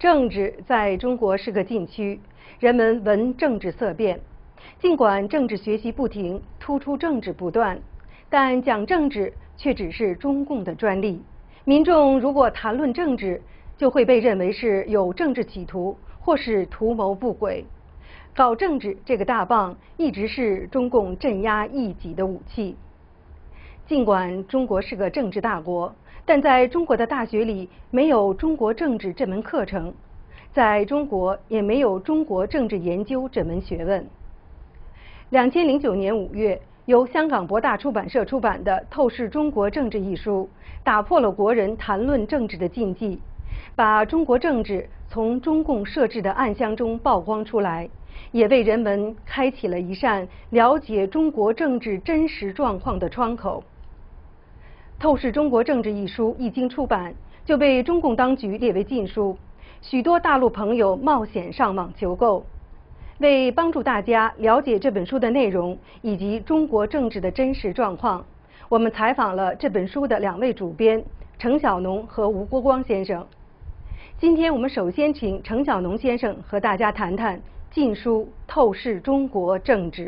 政治在中国是个禁区，人们闻政治色变。尽管政治学习不停，突出政治不断，但讲政治却只是中共的专利。民众如果谈论政治，就会被认为是有政治企图，或是图谋不轨。搞政治这个大棒一直是中共镇压异己的武器。尽管中国是个政治大国，但在中国的大学里没有中国政治这门课程，在中国也没有中国政治研究这门学问。2009年5月，由香港博大出版社出版的《透视中国政治》一书，打破了国人谈论政治的禁忌，把中国政治从中共设置的暗箱中曝光出来，也为人们开启了一扇了解中国政治真实状况的窗口。《透视中国政治》一书一经出版，就被中共当局列为禁书，许多大陆朋友冒险上网求购。为帮助大家了解这本书的内容以及中国政治的真实状况，我们采访了这本书的2位主编程小农和吴国光先生。今天我们首先请程小农先生和大家谈谈禁书《透视中国政治》。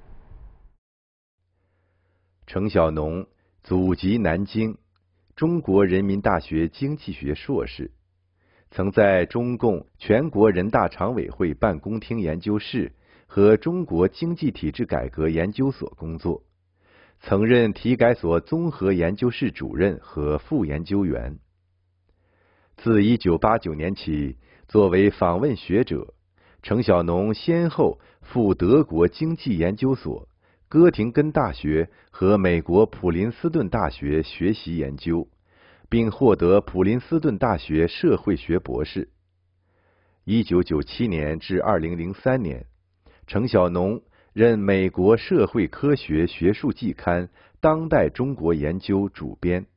程小农，祖籍南京，中国人民大学经济学硕士，曾在中共全国人大常委会办公厅研究室和中国经济体制改革研究所工作，曾任体改所综合研究室主任和副研究员。自1989年起，作为访问学者，程小农先后赴德国经济研究所、哥廷根大学和美国普林斯顿大学学习研究，并获得普林斯顿大学社会学博士。1997年至2003年，程小农任美国社会科学学术季刊《当代中国研究》主编。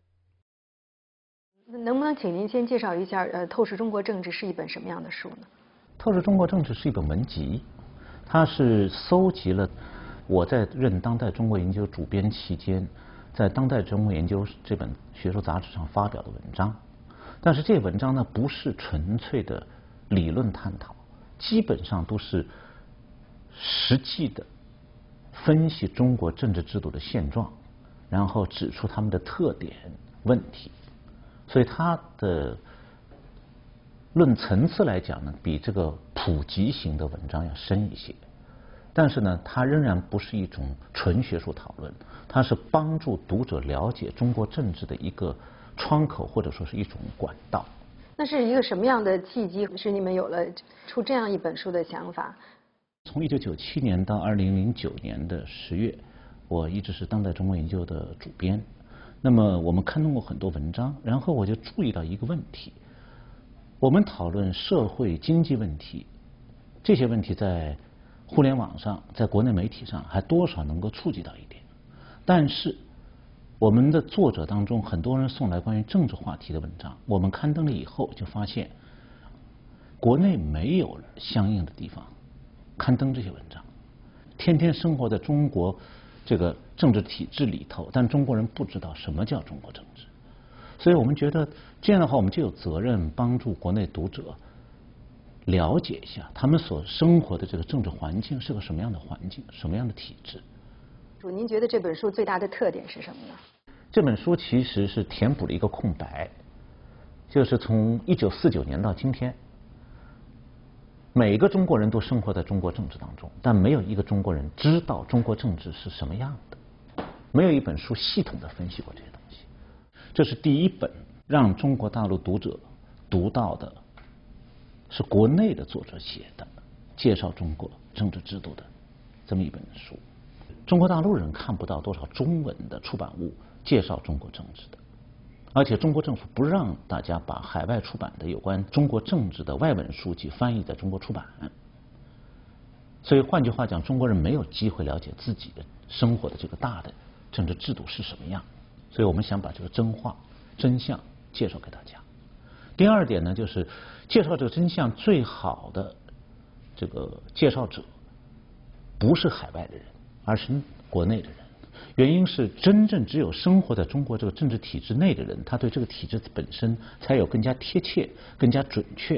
能不能请您先介绍一下《透视中国政治》是一本什么样的书呢？ 《透视中国政治》是一本文集，它是搜集了我在任当代中国研究主编期间，在当代中国研究这本学术杂志上发表的文章。但是这些文章呢，不是纯粹的理论探讨，基本上都是实际的分析中国政治制度的现状，然后指出他们的特点问题。所以它的论层次来讲呢，比这个普及型的文章要深一些。但是呢，它仍然不是一种纯学术讨论，它是帮助读者了解中国政治的一个窗口，或者说是一种管道。 那是一个什么样的契机，使你们有了出这样一本书的想法？ 从1997年到2009年的10月，我一直是当代中国研究的主编。那么我们刊登过很多文章，然后我就注意到一个问题：我们讨论社会经济问题，这些问题在互联网上，在国内媒体上还多少能够触及到一点，但是我们的作者当中很多人送来关于政治话题的文章，我们刊登了以后就发现国内没有相应的地方刊登这些文章。天天生活在中国这个政治体制里头，但中国人不知道什么叫中国政治，所以我们觉得这样的话，我们就有责任帮助国内读者了解一下他们所生活的这个政治环境是个什么样的环境，什么样的体制。 您觉得这本书最大的特点是什么呢？ 这本书其实是填补了一个空白，就是从1949年到今天，每个中国人都生活在中国政治当中，但没有一个中国人知道中国政治是什么样的，没有一本书系统的分析过这些东西。这是第一本让中国大陆读者读到的，是国内的作者写的介绍中国政治制度的这么一本书。中国大陆人看不到多少中文的出版物介绍中国政治的，而且中国政府不让大家把海外出版的有关中国政治的外文书籍翻译在中国出版。所以换句话讲，中国人没有机会了解自己的生活的这个大的政治制度是什么样。所以我们想把这个真相介绍给大家。第二点呢，就是介绍这个真相最好的这个介绍者不是海外的人，而是国内的人。原因是真正只有生活在中国这个政治体制内的人，他对这个体制本身才有更加贴切、更加准确、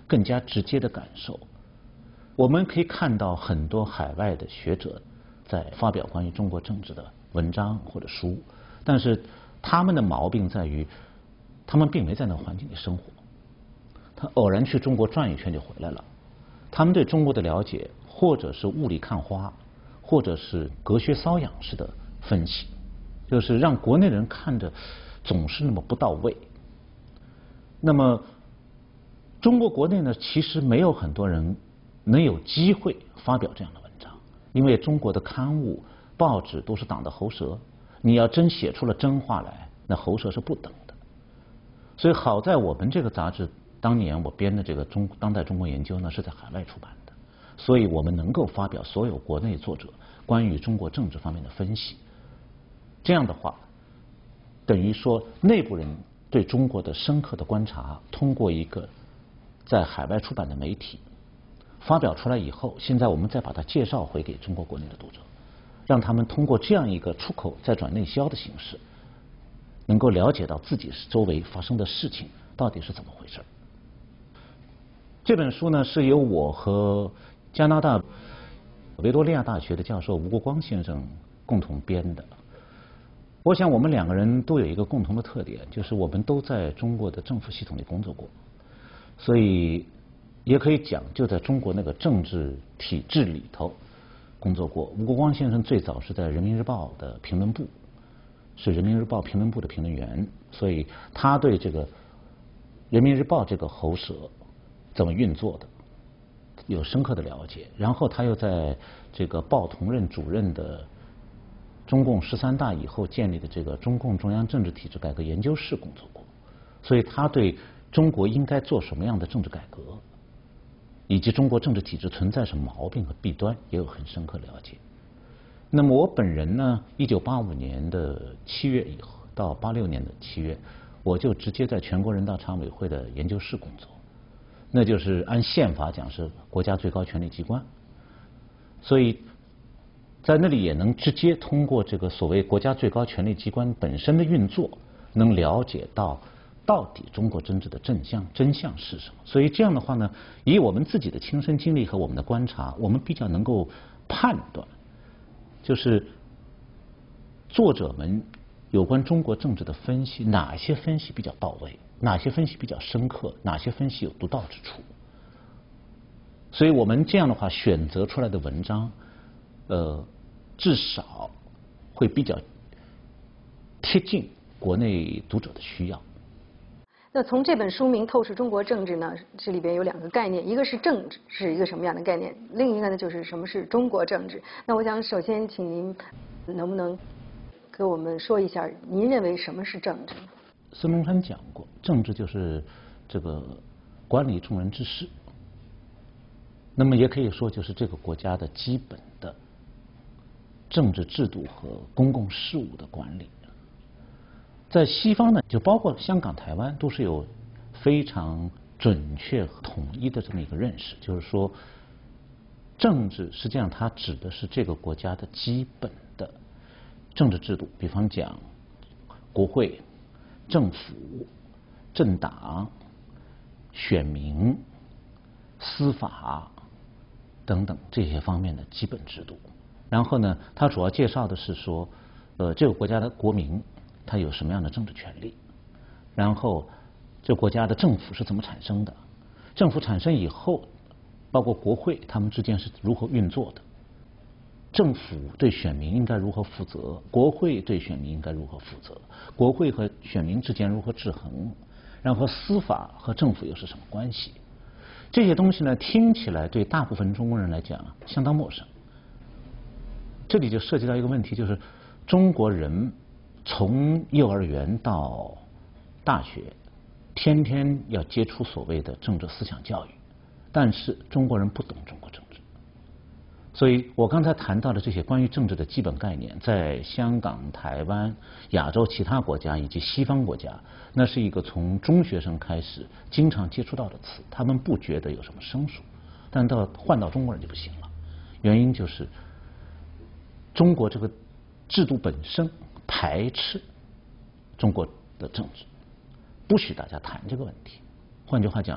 更加直接的感受。我们可以看到很多海外的学者在发表关于中国政治的文章或者书，但是他们的毛病在于，他们并没在那个环境里生活，他偶然去中国转一圈就回来了。他们对中国的了解，或者是雾里看花，或者是隔靴搔痒式的分析，就是让国内人看着总是那么不到位。那么中国国内呢，其实没有很多人能有机会发表这样的文章，因为中国的刊物、报纸都是党的喉舌，你要真写出了真话来，那喉舌是不等的。所以好在我们这个杂志当年我编的这个当代中国研究呢，是在海外出版的，所以我们能够发表所有国内作者关于中国政治方面的分析。这样的话，等于说内部人对中国的深刻的观察，通过一个在海外出版的媒体发表出来以后，现在我们再把它介绍回给中国国内的读者，让他们通过这样一个出口再转内销的形式，能够了解到自己周围发生的事情到底是怎么回事。这本书呢，是由我和加拿大维多利亚大学的教授吴国光先生共同编的。我想我们两个人都有一个共同的特点，就是我们都在中国的政府系统里工作过，所以也可以讲就在中国那个政治体制里头工作过。吴国光先生最早是在人民日报的评论部，是人民日报评论部的评论员，所以他对这个人民日报这个喉舌怎么运作的有深刻的了解。然后他又在这个报同任主任的中共13大以后建立的这个中共中央政治体制改革研究室工作过，所以他对中国应该做什么样的政治改革，以及中国政治体制存在什么毛病和弊端也有很深刻了解。那么我本人呢，1985年的7月以后到86年的7月，我就直接在全国人大常委会的研究室工作，那就是按宪法讲是国家最高权力机关，所以在那里也能直接通过这个所谓国家最高权力机关本身的运作，能了解到底中国政治的真相是什么。所以这样的话呢，以我们自己的亲身经历和我们的观察，我们比较能够判断，就是作者们有关中国政治的分析，哪些分析比较到位，哪些分析比较深刻，哪些分析有独到之处。所以我们这样的话选择出来的文章，至少会比较贴近国内读者的需要。 那从这本书名《透视中国政治》呢，这里边有2个概念，一个是政治是一个什么样的概念，另一个呢就是什么是中国政治。那我想首先请您能不能给我们说一下，您认为什么是政治？ 孙中山讲过，政治就是这个管理众人之事，那么也可以说就是这个国家的基本的政治制度和公共事务的管理。在西方呢，就包括香港、台湾，都是有非常准确和统一的这么一个认识，就是说，政治实际上它指的是这个国家的基本的政治制度，比方讲国会、政府、政党、选民、司法等等这些方面的基本制度。然后呢，它主要介绍的是说，这个国家的国民他有什么样的政治权利，然后这个国家的政府是怎么产生的，政府产生以后，包括国会他们之间是如何运作的，政府对选民应该如何负责，国会对选民应该如何负责，国会和选民之间如何制衡，然后司法和政府又是什么关系。这些东西呢，听起来对大部分中国人来讲相当陌生。这里就涉及到一个问题，就是中国人从幼儿园到大学，天天要接触所谓的政治思想教育，但是中国人不懂中国政治。所以我刚才谈到的这些关于政治的基本概念，在香港、台湾、亚洲其他国家以及西方国家，那是一个从中学生开始经常接触到的词，他们不觉得有什么生疏，但换到中国人就不行了。原因就是中国这个制度本身排斥中国的政治，不许大家谈这个问题。换句话讲，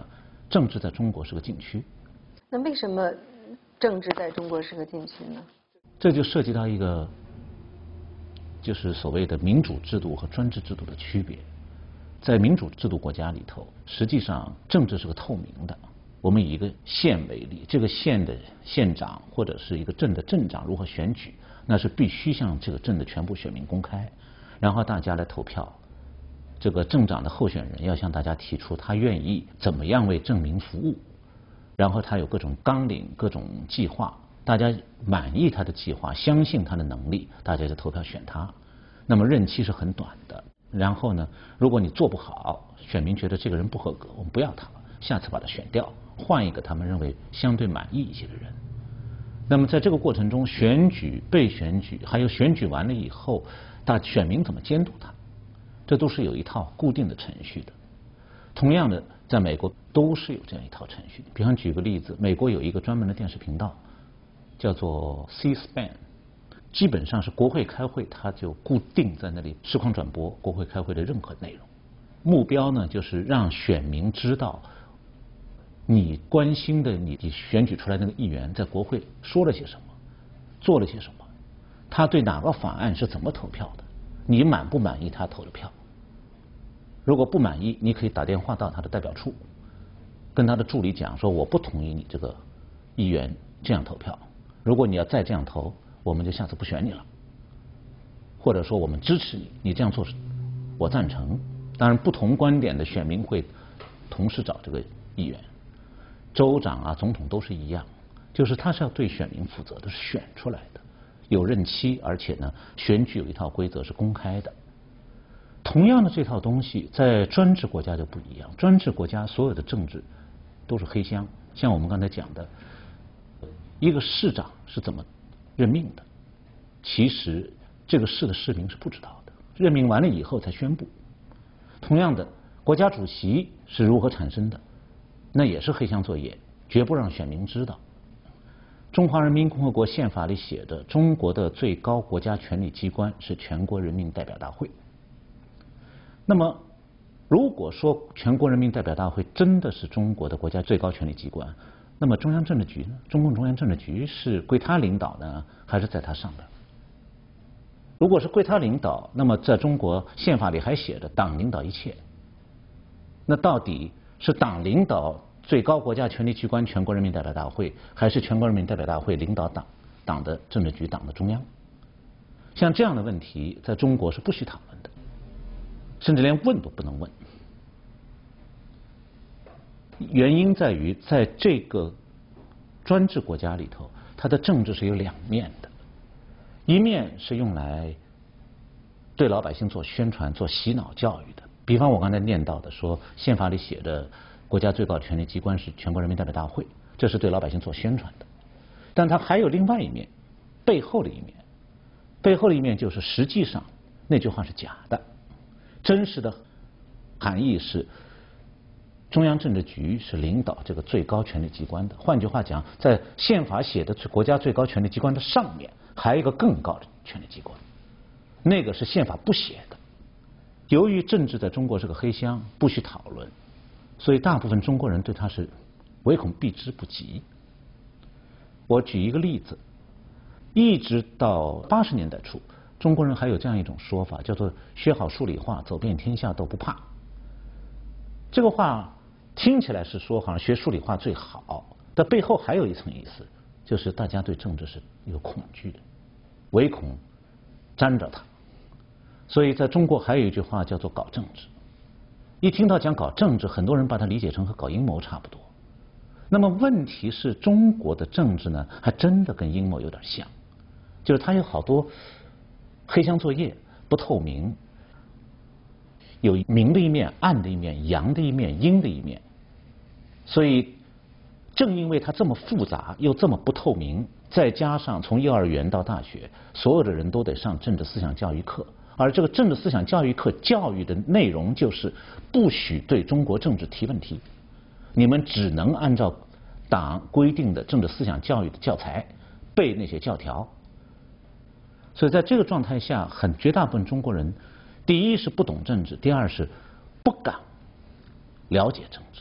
政治在中国是个禁区。 那为什么政治在中国是个禁区呢？ 这就涉及到一个就是所谓的民主制度和专制制度的区别。在民主制度国家里头，实际上政治是个透明的。我们以一个县为例，这个县的县长或者是一个镇的镇长如何选举，那是必须向这个镇的全部选民公开，然后大家来投票。这个镇长的候选人要向大家提出他愿意怎么样为镇民服务，然后他有各种纲领、各种计划，大家满意他的计划，相信他的能力，大家就投票选他。那么任期是很短的。然后呢，如果你做不好，选民觉得这个人不合格，我们不要他了，下次把他选掉，换一个他们认为相对满意一些的人。那么在这个过程中，选举、被选举，还有选举完了以后，选民怎么监督他，这都是有一套固定的程序的。同样的，在美国都是有这样一套程序的。比方举个例子，美国有一个专门的电视频道，叫做 C-SPAN。基本上是国会开会，它就固定在那里实况转播国会开会的任何内容。目标呢，就是让选民知道你关心的你选举出来那个议员在国会说了些什么，做了些什么，他对哪个法案是怎么投票的，你满不满意他投的票？如果不满意，你可以打电话到他的代表处，跟他的助理讲说我不同意你这个议员这样投票，如果你要再这样投，我们就下次不选你了，或者说我们支持你，你这样做我赞成。当然，不同观点的选民会同时找这个议员，州长啊、总统都是一样，就是他是要对选民负责的，是选出来的，有任期，而且呢，选举有一套规则是公开的。同样的这套东西在专制国家就不一样，专制国家所有的政治都是黑箱，像我们刚才讲的，一个市长是怎么任命的，其实这个市的市民是不知道的，任命完了以后才宣布。同样的，国家主席是如何产生的，那也是黑箱作业，绝不让选民知道。中华人民共和国宪法里写的，中国的最高国家权力机关是全国人民代表大会。那么，如果说全国人民代表大会真的是中国的国家最高权力机关，那么中央政治局呢？中共中央政治局是归他领导呢，还是在他上边？如果是归他领导，那么在中国宪法里还写着党领导一切。那到底是党领导最高国家权力机关全国人民代表大会，还是全国人民代表大会领导党的政治局、党的中央？像这样的问题，在中国是不许讨论的，甚至连问都不能问。原因在于，在这个专制国家里头，它的政治是有两面的，一面是用来对老百姓做宣传、做洗脑教育的。比方我刚才念到的，说宪法里写的国家最高权力机关是全国人民代表大会，这是对老百姓做宣传的。但它还有另外一面，背后的一面，背后的一面就是实际上那句话是假的，真实的含义是中央政治局是领导这个最高权力机关的。换句话讲，在宪法写的国家最高权力机关的上面，还有一个更高的权力机关，那个是宪法不写的。由于政治在中国是个黑箱，不许讨论，所以大部分中国人对它是唯恐避之不及。我举一个例子，一直到80年代初，中国人还有这样一种说法，叫做学好数理化，走遍天下都不怕。这个话听起来是说好像学数理化最好，但背后还有一层意思，就是大家对政治是有恐惧的，唯恐沾着它。所以在中国还有一句话叫做搞政治。一听到讲搞政治，很多人把它理解成和搞阴谋差不多。那么问题是中国的政治呢，还真的跟阴谋有点像，就是它有好多黑箱作业，不透明，有明的一面、暗的一面、阳的一面、阴的一面。所以正因为它这么复杂又这么不透明，再加上从幼儿园到大学，所有的人都得上政治思想教育课，而这个政治思想教育课教育的内容就是不许对中国政治提问题，你们只能按照党规定的政治思想教育的教材背那些教条。所以在这个状态下，绝大部分中国人，第一是不懂政治，第二是不敢了解政治，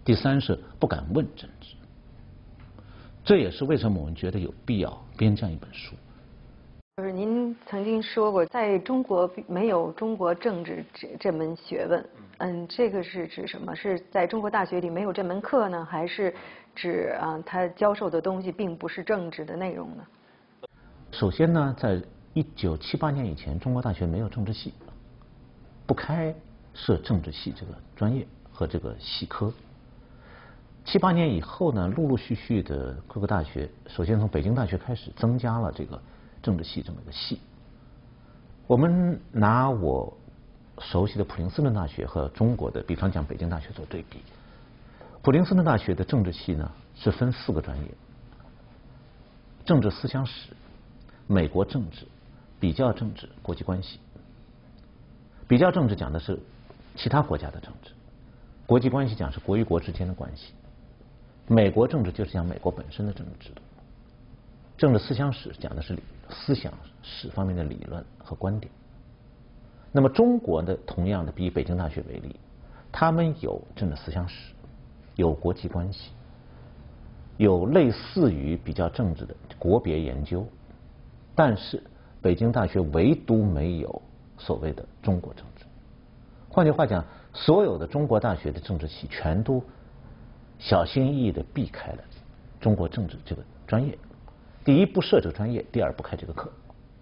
第三是不敢问政治。这也是为什么我们觉得有必要编这样一本书。 就是您曾经说过，在中国没有中国政治这门学问。这个是指什么？是在中国大学里没有这门课呢，还是指他教授的东西并不是政治的内容呢？ 首先呢，在1978年以前，中国大学没有政治系，不开设政治系这个专业和这个系科。78年以后呢，陆陆续续的各个大学，首先从北京大学开始增加了这个政治系这么一个系。我们拿我熟悉的普林斯顿大学和中国的，比方讲北京大学做对比。普林斯顿大学的政治系呢是分4个专业：政治思想史、美国政治、比较政治、国际关系。比较政治讲的是其他国家的政治，国际关系讲是国与国之间的关系，美国政治就是讲美国本身的政治制度。政治思想史讲的是思想史方面的理论和观点。那么中国的同样的，比北京大学为例，他们有政治思想史，有国际关系，有类似于比较政治的国别研究，但是北京大学唯独没有所谓的中国政治。换句话讲，所有的中国大学的政治系全都小心翼翼地避开了中国政治这个专业。第一，不设这个专业；第二，不开这个课。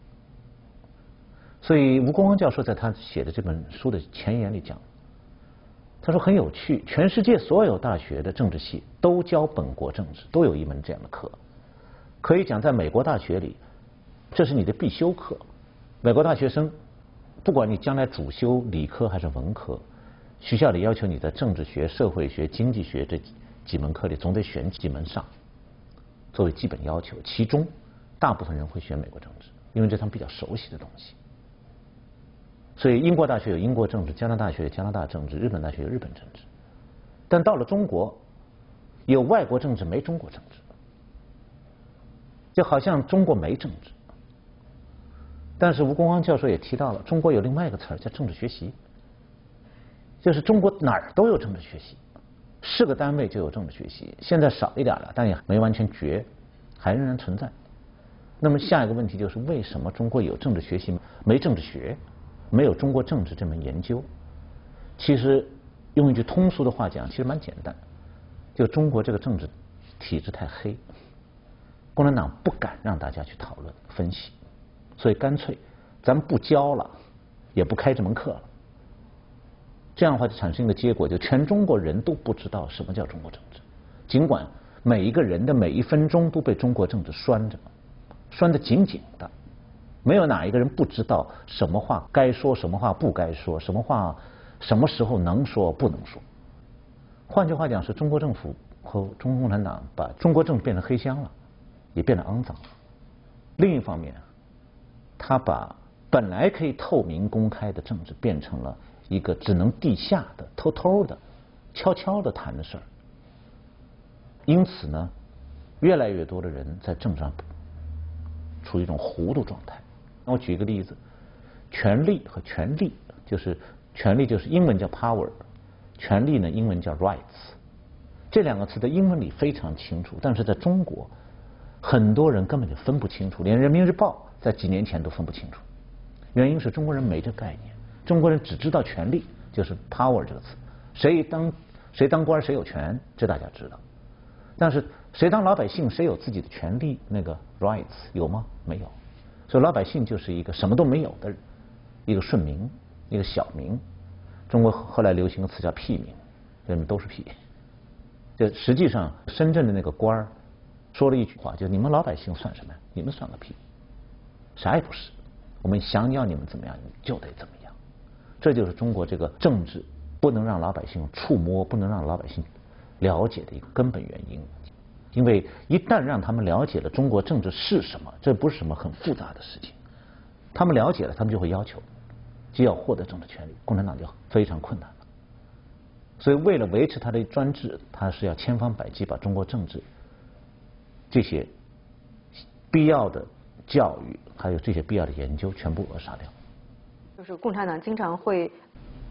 所以吴公光教授在他写的这本书的前言里讲，他说很有趣，全世界所有大学的政治系都教本国政治，都有一门这样的课。可以讲，在美国大学里，这是你的必修课。美国大学生，不管你将来主修理科还是文科，学校里要求你在政治学、社会学、经济学这几门课里总得选几门上，作为基本要求。其中大部分人会选美国政治，因为这是他们比较熟悉的东西。所以英国大学有英国政治，加拿大学有加拿大政治，日本大学有日本政治。但到了中国，有外国政治没中国政治，就好像中国没政治。但是吴公光教授也提到了，中国有另外一个词儿叫政治学习，就是中国哪儿都有政治学习，是个单位就有政治学习，现在少一点了，但也没完全绝，还仍然存在。那么下一个问题就是，为什么中国有政治学习没政治学？没有中国政治这门研究？其实用一句通俗的话讲，其实蛮简单，就中国这个政治体制太黑，共产党不敢让大家去讨论分析，所以干脆咱们不教了，也不开这门课了。这样的话就产生一个结果，就全中国人都不知道什么叫中国政治，尽管每一个人的每一分钟都被中国政治拴着，拴得紧紧的。没有哪一个人不知道什么话该说，什么话不该说，什么话什么时候能说不能说。换句话讲，是中国政府和中国共产党把中国政治变成黑箱了，也变得肮脏了。另一方面，他把本来可以透明公开的政治变成了一个只能地下的、偷偷的、悄悄的谈的事儿。因此呢，越来越多的人在政治上处于一种糊涂状态。那我举一个例子，权力和权利，就是权力就是英文叫 power， 权利呢英文叫 rights， 这两个词的英文里非常清楚，但是在中国很多人根本就分不清楚，连人民日报在几年前都分不清楚。原因是中国人没这概念，中国人只知道权利，就是 power 这个词，谁当官谁有权，这大家知道。但是谁当老百姓谁有自己的权利，那个 rights 有吗？没有。所以老百姓就是一个什么都没有的人，一个顺民，一个小民。中国后来流行个词叫屁民，人们都是屁。就实际上深圳的那个官儿说了一句话，就你们老百姓算什么呀？你们算个屁，啥也不是。我们想要你们怎么样，你们就得怎么样。这就是中国这个政治不能让老百姓触摸，不能让老百姓了解的一个根本原因。因为一旦让他们了解了中国政治是什么，这不是什么很复杂的事情，他们了解了，他们就会要求就要获得政治权利，共产党就非常困难了。所以为了维持他的专制，他是要千方百计把中国政治这些必要的教育还有这些必要的研究全部扼杀掉。 就是共产党经常会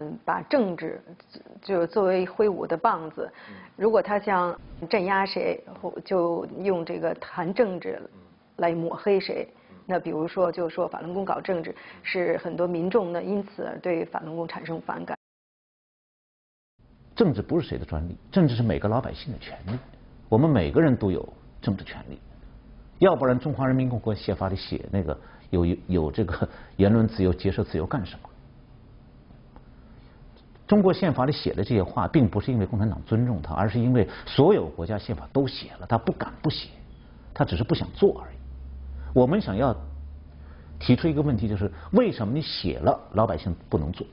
把政治就作为挥舞的棒子，如果他想镇压谁，就用这个谈政治来抹黑谁。那比如说，就说法轮功搞政治，是很多民众呢因此而对法轮功产生反感。 政治不是谁的专利，政治是每个老百姓的权利，我们每个人都有政治权利，要不然中华人民共和国宪法里写那个有这个言论自由、结社自由干什么？中国宪法里写的这些话，并不是因为共产党尊重它，而是因为所有国家宪法都写了，他不敢不写，他只是不想做而已。我们想要提出一个问题，就是为什么你写了，老百姓不能做？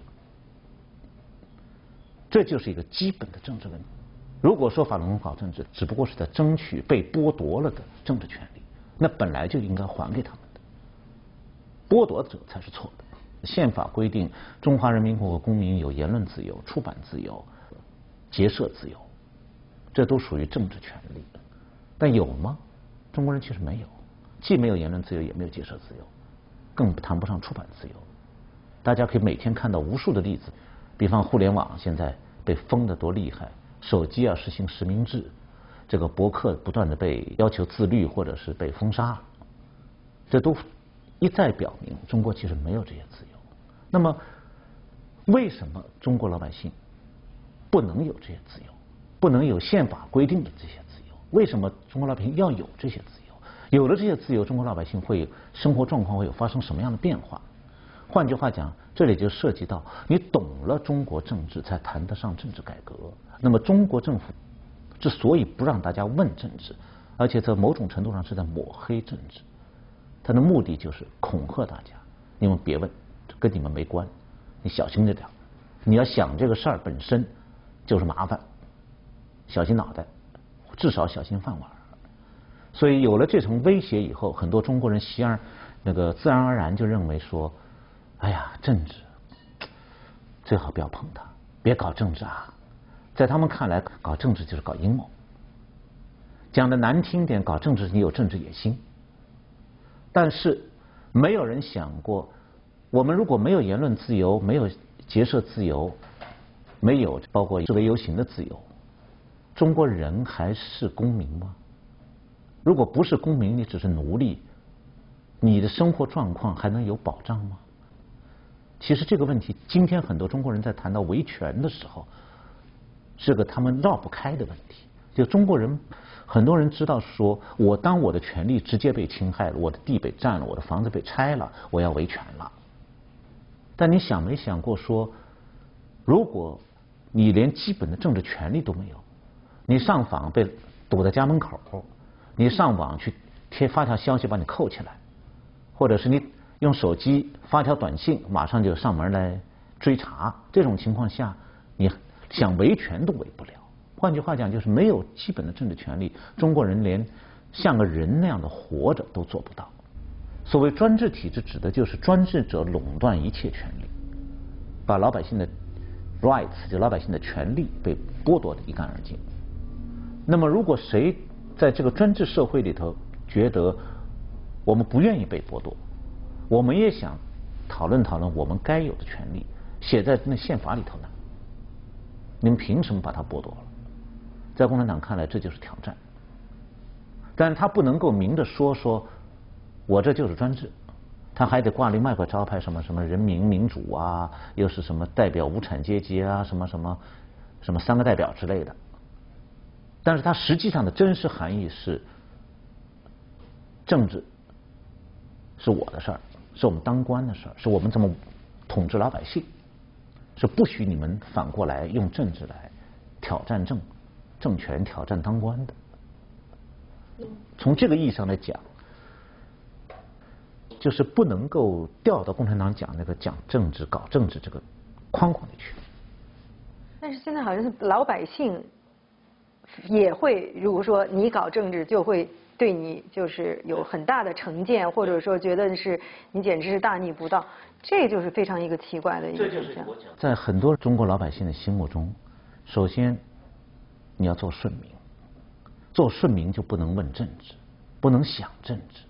这就是一个基本的政治问题。如果说法轮功搞政治只不过是在争取被剥夺了的政治权利，那本来就应该还给他们的，剥夺者才是错的。宪法规定中华人民共和国公民有言论自由、出版自由、结社自由，这都属于政治权利。但有吗？中国人其实没有，既没有言论自由，也没有结社自由，更谈不上出版自由。大家可以每天看到无数的例子，比方互联网现在被封得多厉害，手机要实行实名制，这个博客不断的被要求自律或者是被封杀，这都一再表明中国其实没有这些自由。那么为什么中国老百姓不能有这些自由，不能有宪法规定的这些自由？为什么中国老百姓要有这些自由？有了这些自由，中国老百姓会生活状况会有发生什么样的变化？换句话讲，这里就涉及到你懂了中国政治，才谈得上政治改革。那么中国政府之所以不让大家问政治，而且在某种程度上是在抹黑政治，它的目的就是恐吓大家，你们别问，跟你们没关，你小心着点。你要想这个事儿本身就是麻烦，小心脑袋，至少小心饭碗。所以有了这层威胁以后，很多中国人自然而然就认为说，哎呀，政治最好不要碰它，别搞政治啊。在他们看来，搞政治就是搞阴谋。讲的难听点，搞政治你有政治野心。但是没有人想过，我们如果没有言论自由，没有结社自由，没有包括示威游行的自由，中国人还是公民吗？如果不是公民，你只是奴隶，你的生活状况还能有保障吗？其实这个问题，今天很多中国人在谈到维权的时候，是个他们绕不开的问题。就中国人，很多人知道说，当我的权利直接被侵害了，我的地被占了，我的房子被拆了，我要维权了。但你想没想过说，如果你连基本的政治权利都没有，你上访被堵在家门口，你上网去发条消息把你扣起来，或者是你用手机发条短信，马上就上门来追查，这种情况下，你想维权都维不了。换句话讲，就是没有基本的政治权利，中国人连像个人那样的活着都做不到。所谓专制体制，指的就是专制者垄断一切权利，把老百姓的 rights， 就老百姓的权利被剥夺得一干二净。那么，如果谁在这个专制社会里头觉得我们不愿意被剥夺，我们也想讨论讨论我们该有的权利，写在那宪法里头呢？你们凭什么把它剥夺了？在共产党看来，这就是挑战。但是他不能够明着说我这就是专制，他还得挂另外一个招牌，什么什么人民民主啊，又是什么代表无产阶级啊，什么三个代表之类的。但是它实际上的真实含义是，政治是我的事儿，是我们当官的事儿，是我们怎么统治老百姓，是不许你们反过来用政治来挑战政权、挑战当官的。从这个意义上来讲，就是不能够掉到共产党讲政治、搞政治这个框框里去。 但是现在好像是老百姓也会，如果说你搞政治，就会对你就是有很大的成见，或者说觉得是你简直是大逆不道，这就是非常一个奇怪的一个现象。 在很多中国老百姓的心目中，首先你要做顺民，做顺民就不能问政治，不能想政治。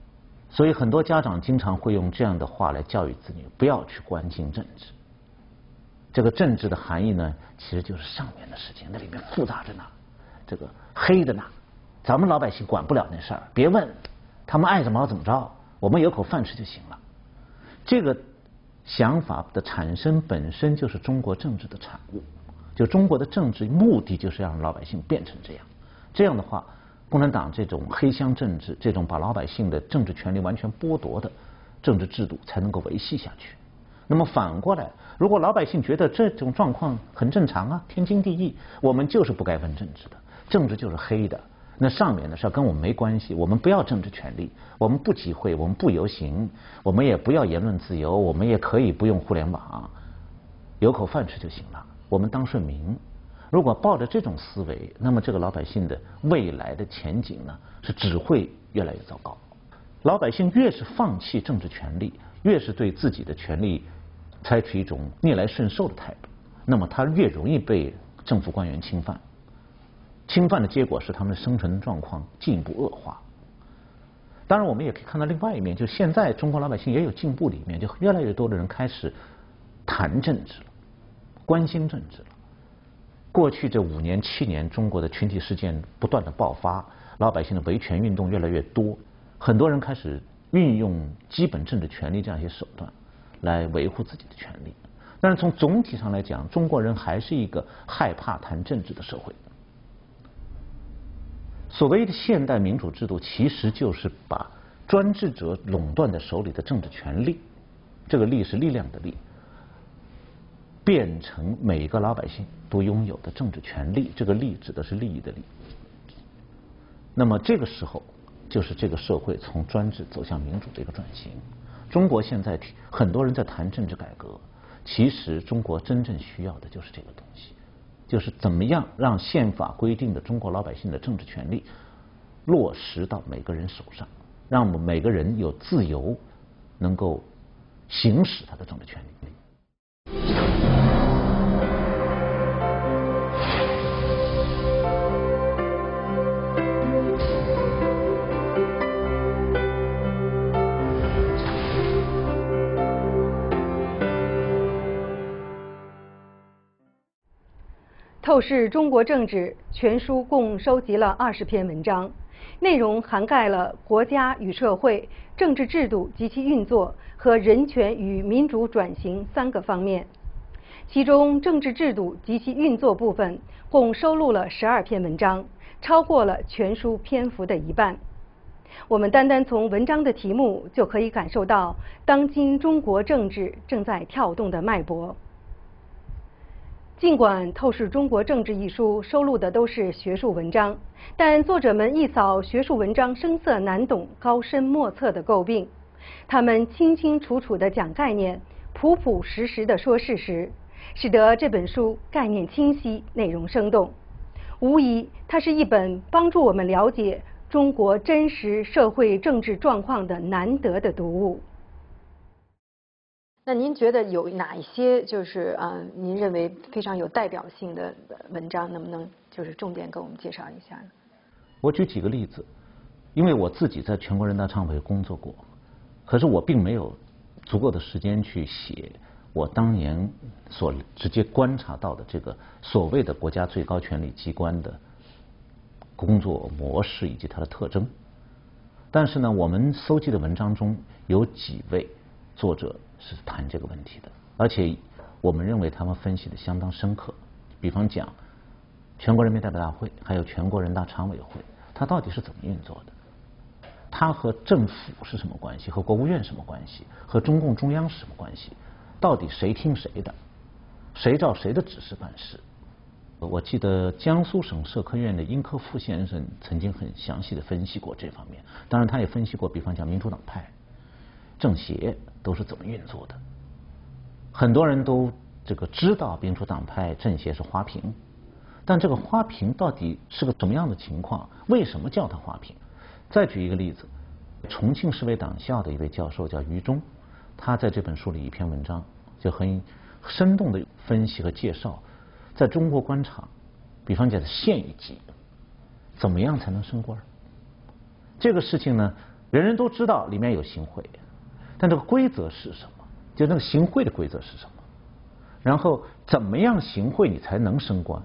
所以很多家长经常会用这样的话来教育子女，不要去关心政治。 这个政治的含义呢，其实就是上面的事情，那里面复杂着呢，这个黑的呢，咱们老百姓管不了那事儿，别问，他们爱怎么着，我们有口饭吃就行了。这个想法的产生本身就是中国政治的产物，就中国的政治目的就是让老百姓变成这样。这样的话，共产党这种黑箱政治，这种把老百姓的政治权利完全剥夺的政治制度才能够维系下去。那么反过来，如果老百姓觉得这种状况很正常啊，天经地义，我们就是不该问政治的，政治就是黑的，那上面的事跟我们没关系，我们不要政治权利，我们不集会，我们不游行，我们也不要言论自由，我们也可以不用互联网，有口饭吃就行了，我们当顺民。如果抱着这种思维，那么这个老百姓的未来的前景呢，是只会越来越糟糕。老百姓越是放弃政治权利，越是对自己的权利采取一种逆来顺受的态度，那么他越容易被政府官员侵犯。侵犯的结果是他们的生存状况进一步恶化。当然，我们也可以看到另外一面，就现在中国老百姓也有进步的一面，就越来越多的人开始谈政治了，关心政治了。过去这5年7年，中国的群体事件不断的爆发，老百姓的维权运动越来越多，很多人开始运用基本政治权利这样一些手段来维护自己的权利。但是从总体上来讲，中国人还是一个害怕谈政治的社会。所谓的现代民主制度，其实就是把专制者垄断在手里的政治权利，这个利是力量的利，变成每个老百姓都拥有的政治权利，这个利指的是利益的利。那么这个时候，就是这个社会从专制走向民主的一个转型。中国现在很多人在谈政治改革，其实中国真正需要的就是这个东西，就是怎么样让宪法规定的中国老百姓的政治权利落实到每个人手上，让我们每个人有自由，能够行使他的政治权利。 透视中国政治全书共收集了20篇文章，内容涵盖了国家与社会、政治制度及其运作和人权与民主转型3个方面。其中政治制度及其运作部分共收录了12篇文章，超过了全书篇幅的一半。我们单单从文章的题目就可以感受到当今中国政治正在跳动的脉搏。尽管《透视中国政治》一书收录的都是学术文章，但作者们一扫学术文章生涩难懂、高深莫测的诟病，他们清清楚楚地讲概念，朴朴实实地说事实，使得这本书概念清晰、内容生动。无疑，它是一本帮助我们了解中国真实社会政治状况的难得的读物。 那您觉得有哪一些就是您认为非常有代表性的文章，能不能就是重点给我们介绍一下呢？ 我举几个例子，因为我自己在全国人大常委会工作过，可是我并没有足够的时间去写我当年所直接观察到的这个所谓的国家最高权力机关的工作模式以及它的特征。但是呢，我们搜集的文章中有几位作者是谈这个问题的，而且我们认为他们分析的相当深刻。比方讲，全国人民代表大会还有全国人大常委会，它到底是怎么运作的？它和政府是什么关系？和国务院什么关系？和中共中央是什么关系？到底谁听谁的？谁照谁的指示办事？我记得江苏省社科院的殷科夫先生曾经很详细的分析过这方面，当然他也分析过，比方讲民主党派、政协都是怎么运作的。很多人都知道民主党派、政协是花瓶，但这个花瓶到底是个什么样的情况？为什么叫它花瓶？再举一个例子，重庆市委党校的一位教授叫于中，他在这本书里一篇文章就很生动的分析和介绍，在中国官场，比方讲县一级，怎么样才能升官？这个事情呢，人人都知道里面有行贿，但这个规则是什么？就那个行贿的规则是什么？ 然后怎么样行贿你才能升官？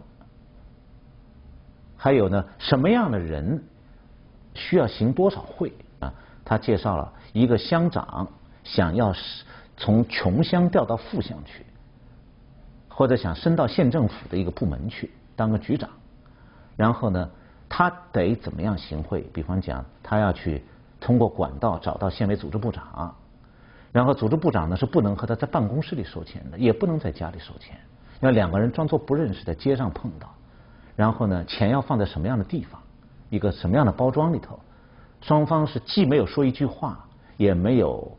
还有呢，什么样的人需要行多少贿啊？他介绍了一个乡长想要从穷乡调到富乡去，或者想升到县政府的一个部门去当个局长，然后呢，他得怎么样行贿？比方讲，他要去通过管道找到县委组织部长，然后组织部长呢是不能和他在办公室里收钱的，也不能在家里收钱，要两个人装作不认识，在街上碰到。然后呢，钱要放在什么样的地方，一个什么样的包装里头，双方是既没有说一句话，也没有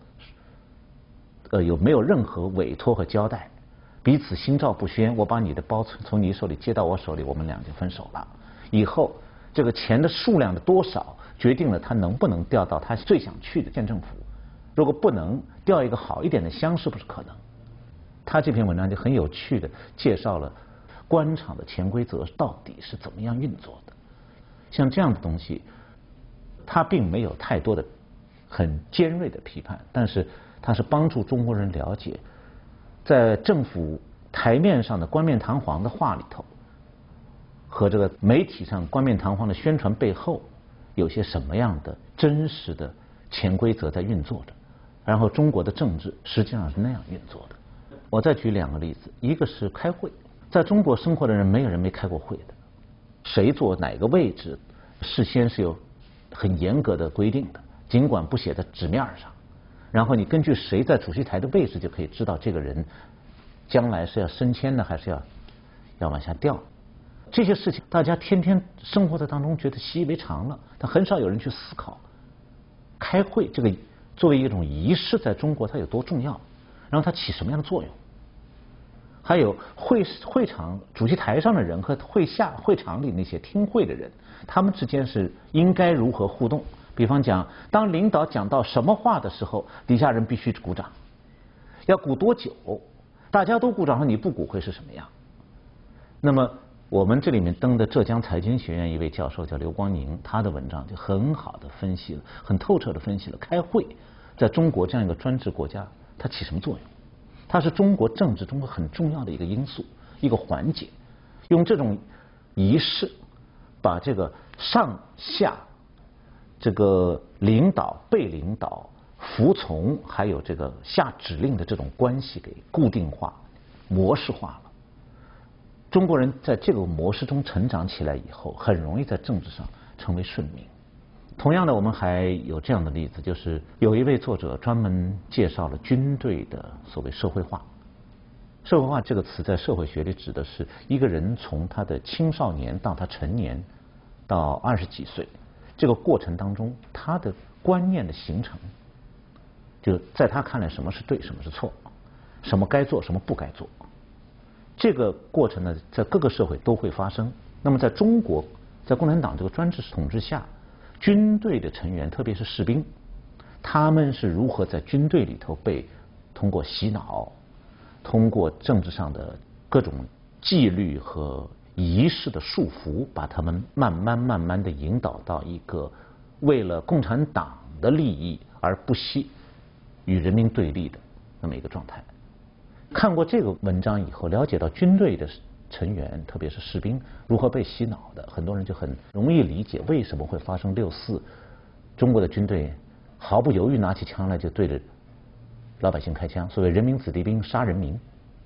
任何委托和交代，彼此心照不宣。我把你的包从你手里接到我手里，我们俩就分手了。以后这个钱的数量的多少，决定了他能不能调到他最想去的县政府。如果不能调一个好一点的乡，是不是可能？他这篇文章就很有趣的介绍了官场的潜规则到底是怎么样运作的。像这样的东西，他并没有太多的很尖锐的批判，但是他是帮助中国人了解，在政府台面上的冠冕堂皇的话里头，和这个媒体上冠冕堂皇的宣传背后，有些什么样的真实的潜规则在运作着。然后中国的政治实际上是那样运作的。我再举两个例子，一个是开会，在中国生活的人没有人没开过会的，谁坐哪个位置事先是有很严格的规定的，尽管不写在纸面上，然后你根据谁在主席台的位置就可以知道这个人将来是要升迁呢，还是要往下掉。这些事情大家天天生活在当中觉得习以为常了，但很少有人去思考开会这个作为一种仪式在中国它有多重要，然后它起什么样的作用。还有会场主席台上的人和会场里那些听会的人，他们之间是应该如何互动。比方讲，当领导讲到什么话的时候，底下人必须鼓掌，要鼓多久？大家都鼓掌，你不鼓会是什么样？那么我们这里面登的浙江财经学院一位教授叫刘光宁，他的文章就很好的分析了，很透彻的分析了开会在中国这样一个专制国家它起什么作用。它是中国政治中很重要的一个因素，一个环节。用这种仪式把这个上下这个领导被领导服从还有这个下指令的这种关系给固定化模式化了。中国人在这个模式中成长起来以后，很容易在政治上成为顺民。同样的，我们还有这样的例子，就是有一位作者专门介绍了军队的所谓社会化。社会化这个词在社会学里指的是一个人从他的青少年到他成年到20几岁这个过程当中，他的观念的形成，就在他看来什么是对，什么是错，什么该做，什么不该做。这个过程呢，在各个社会都会发生。那么在中国，在共产党这个专制统治下，军队的成员，特别是士兵，他们是如何在军队里头被通过洗脑，通过政治上的各种纪律和仪式的束缚，把他们慢慢的引导到一个为了共产党的利益而不惜与人民对立的那么一个状态。看过这个文章以后，了解到军队的成员，特别是士兵如何被洗脑的，很多人就很容易理解为什么会发生6·4，中国的军队毫不犹豫拿起枪来就对着老百姓开枪，所谓人民子弟兵杀人民。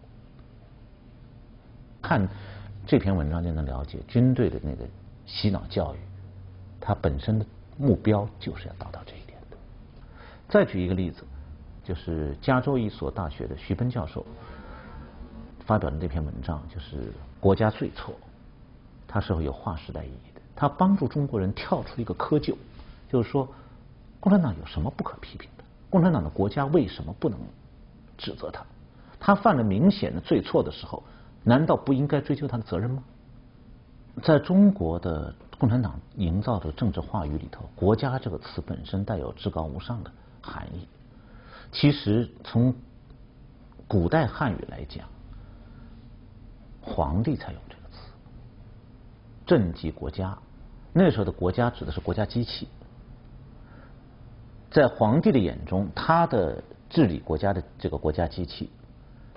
看这篇文章就能了解军队的那个洗脑教育，它本身的目标就是要达到这一点的。再举一个例子，就是加州一所大学的徐奔教授发表的这篇文章，就是国家最错，它是有划时代意义的。它帮助中国人跳出一个窠臼，就是说共产党有什么不可批评的？共产党的国家为什么不能指责他？他犯了明显的罪错的时候，难道不应该追究他的责任吗？在中国的共产党营造的政治话语里头，国家这个词本身带有至高无上的含义。其实从古代汉语来讲，皇帝才用这个词，政即国家。那时候的国家指的是国家机器，在皇帝的眼中，他的治理国家的这个国家机器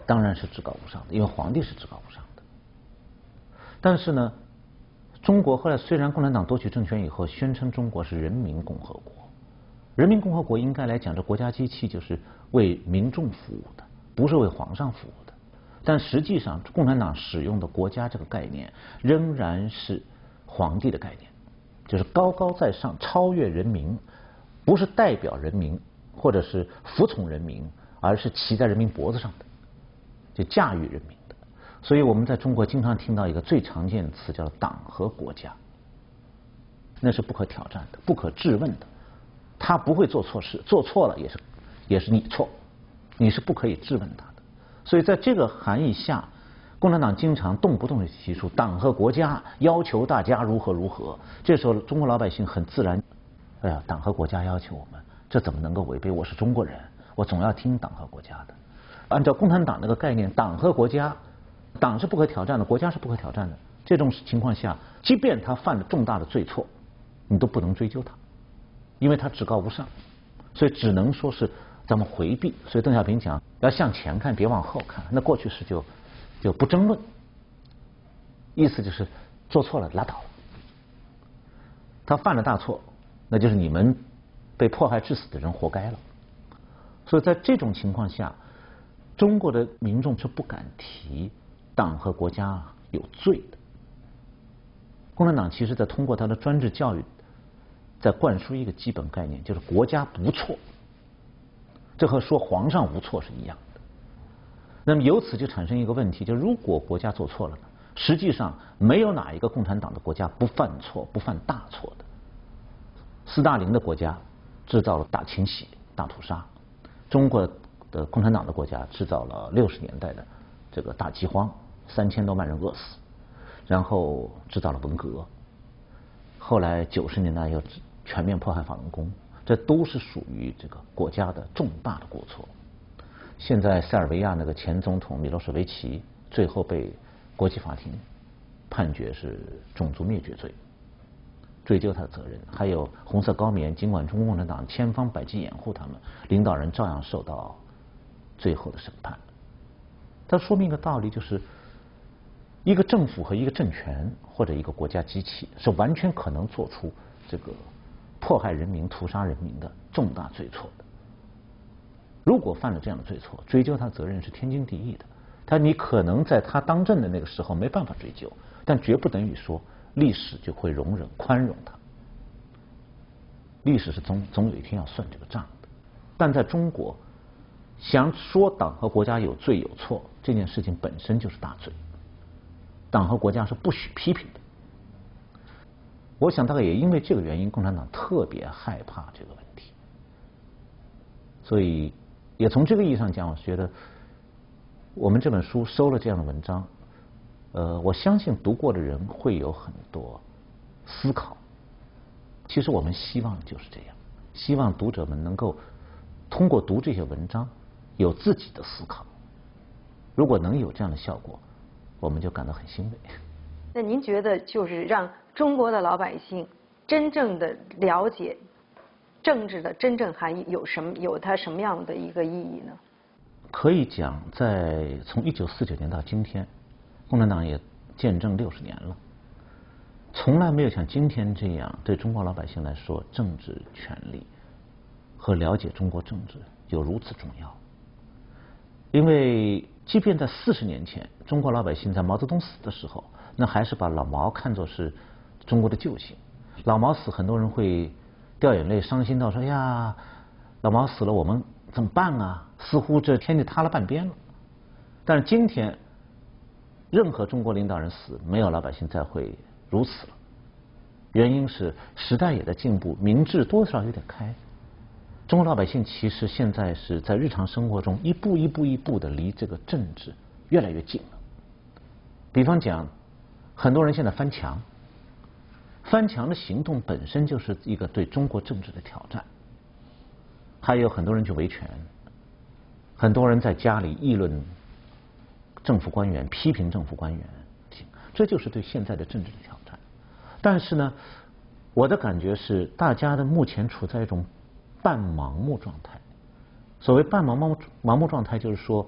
当然是至高无上的，因为皇帝是至高无上的。但是呢，中国后来虽然共产党夺取政权以后，宣称中国是人民共和国，人民共和国应该来讲，这国家机器就是为民众服务的，不是为皇上服务的。但实际上，共产党使用的国家这个概念，仍然是皇帝的概念，就是高高在上，超越人民，不是代表人民或者是服从人民，而是骑在人民脖子上的，就驾驭人民的。所以我们在中国经常听到一个最常见的词叫党和国家，那是不可挑战的、不可质问的。他不会做错事，做错了也是你错，你是不可以质问他的。所以在这个含义下，共产党经常动不动就提出党和国家，要求大家如何如何。这时候中国老百姓很自然，哎呀，党和国家要求我们，这怎么能够违背？我是中国人，我总要听党和国家的。按照共产党那个概念，党和国家，党是不可挑战的，国家是不可挑战的。这种情况下，即便他犯了重大的罪错，你都不能追究他，因为他至高无上，所以只能说是咱们回避。所以邓小平讲要向前看，别往后看。那过去式就不争论，意思就是做错了拉倒了。他犯了大错，那就是你们被迫害致死的人活该了。所以在这种情况下，中国的民众是不敢提党和国家有罪的。共产党其实在通过他的专制教育，在灌输一个基本概念，就是国家不错。这和说皇上无错是一样的。那么由此就产生一个问题，就如果国家做错了呢，实际上没有哪一个共产党的国家不犯错、不犯大错的。斯大林的国家制造了大清洗、大屠杀，中国的共产党的国家制造了60年代的这个大饥荒，3000多万人饿死，然后制造了文革，后来90年代又全面迫害法轮功，这都是属于这个国家的重大的过错。现在塞尔维亚那个前总统米洛舍维奇最后被国际法庭判决是种族灭绝罪，追究他的责任。还有红色高棉，尽管中国共产党千方百计掩护他们，领导人照样受到最后的审判。它说明一个道理，就是一个政府和一个政权或者一个国家机器是完全可能做出这个迫害人民、屠杀人民的重大罪错的。如果犯了这样的罪错，追究他责任是天经地义的。你可能在他当政的那个时候没办法追究，但绝不等于说历史就会容忍、宽容他。历史是总有一天要算这个账的。但在中国，想说党和国家有罪有错，这件事情本身就是大罪。党和国家是不许批评的。我想大概也因为这个原因，共产党特别害怕这个问题。所以也从这个意义上讲，我觉得我们这本书收了这样的文章，我相信读过的人会有很多思考。其实我们希望就是这样，希望读者们能够通过读这些文章有自己的思考。如果能有这样的效果，我们就感到很欣慰。 那您觉得就是让中国的老百姓真正的了解政治的真正含义有它什么样的一个意义呢？ 可以讲，从1949年到今天，共产党也见证60年了，从来没有像今天这样对中国老百姓来说，政治权利和了解中国政治有如此重要。因为即便在40年前，中国老百姓在毛泽东死的时候，那还是把老毛看作是中国的救星。老毛死，很多人会掉眼泪，伤心到说：“呀，老毛死了，我们怎么办啊？似乎这天就塌了半边了。”但是今天，任何中国领导人死，没有老百姓再会如此了。原因是时代也在进步，民智多少有点开。中国老百姓其实现在是在日常生活中一步的离这个政治越来越近了。比方讲，很多人现在翻墙，翻墙的行动本身就是一个对中国政治的挑战。还有很多人去维权，很多人在家里议论政府官员、批评政府官员，这就是对现在的政治的挑战。但是呢，我的感觉是，大家的目前处在一种半盲目状态。所谓半盲目状态，就是说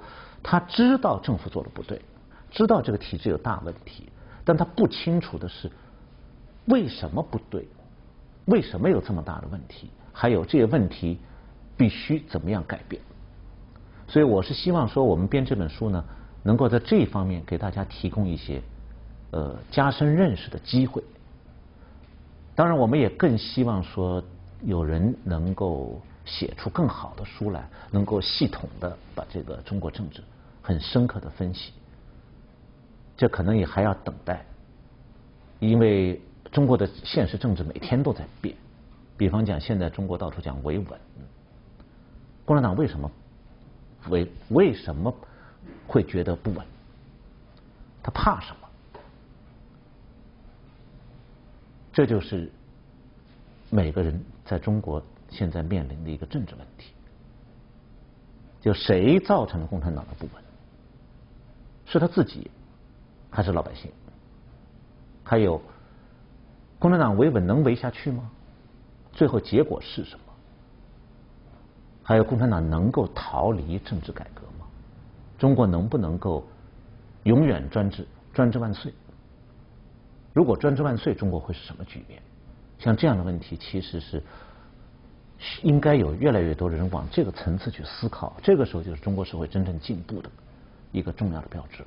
他知道政府做的不对，知道这个体制有大问题，但他不清楚的是为什么不对，为什么有这么大的问题，还有这些问题必须怎么样改变。所以我是希望说，我们编这本书呢，能够在这一方面给大家提供一些加深认识的机会。当然，我们也更希望说，有人能够写出更好的书来，能够系统的把这个中国政治很深刻的分析。这可能也还要等待，因为中国的现实政治每天都在变。比方讲，现在中国到处讲维稳，共产党为什么会觉得不稳？他怕什么？这就是每个人在中国现在面临的一个政治问题。就谁造成了共产党的不稳？是他自己，还是老百姓？还有，共产党维稳能维下去吗？最后结果是什么？还有，共产党能够逃离政治改革吗？中国能不能够永远专制，专制万岁？如果专制万岁，中国会是什么局面？像这样的问题，其实是应该有越来越多的人往这个层次去思考。这个时候，就是中国社会真正进步的一个重要的标志。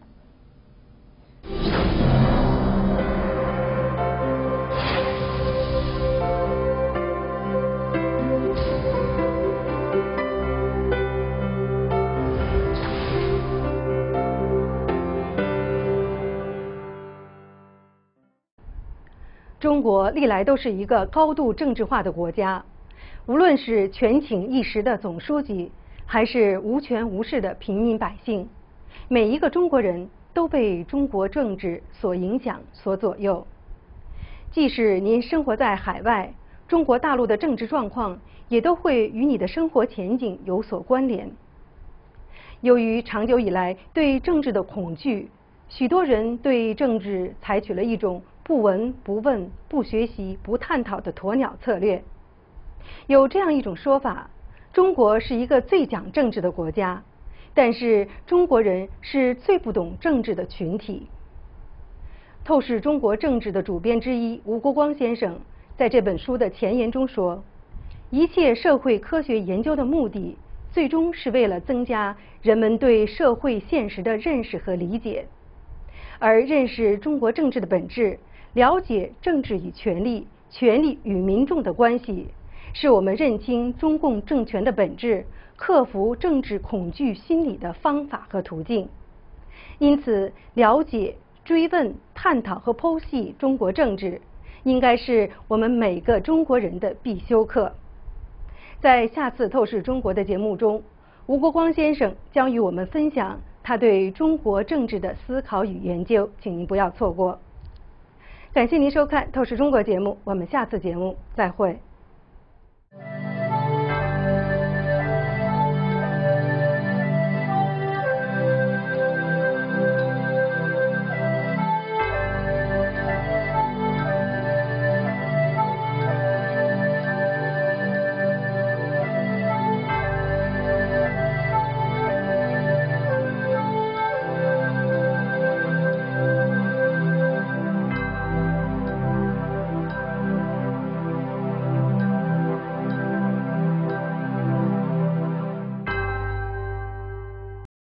中国历来都是一个高度政治化的国家，无论是权倾一时的总书记，还是无权无势的平民百姓，每一个中国人都被中国政治所影响、所左右。即使您生活在海外，中国大陆的政治状况也都会与你的生活前景有所关联。由于长久以来对政治的恐惧，许多人对政治采取了一种不闻不问、不学习、不探讨的鸵鸟策略。有这样一种说法，中国是一个最讲政治的国家，但是中国人是最不懂政治的群体。透视中国政治的主编之一吴国光先生在这本书的前言中说，一切社会科学研究的目的，最终是为了增加人们对社会现实的认识和理解。而认识中国政治的本质，了解政治与权力、权力与民众的关系，是我们认清中共政权的本质、克服政治恐惧心理的方法和途径。因此，了解、追问、探讨和剖析中国政治，应该是我们每个中国人的必修课。在下次透视中国的节目中，吴国光先生将与我们分享他对中国政治的思考与研究，请您不要错过。感谢您收看《透视中国》节目，我们下次节目再会。